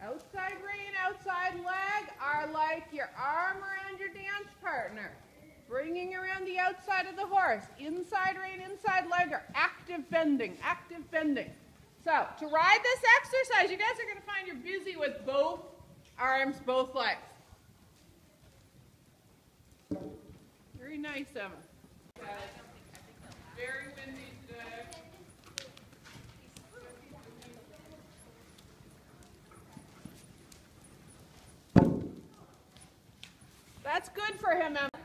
Outside rein, outside leg are like your arm around your dance partner. Bringing around the outside of the horse. Inside rein, inside leg are active bending, active bending. So, to ride this exercise, you guys are going to find you're busy with both arms, both legs. Very nice, Emma. Very windy today. That's good for him, Emma.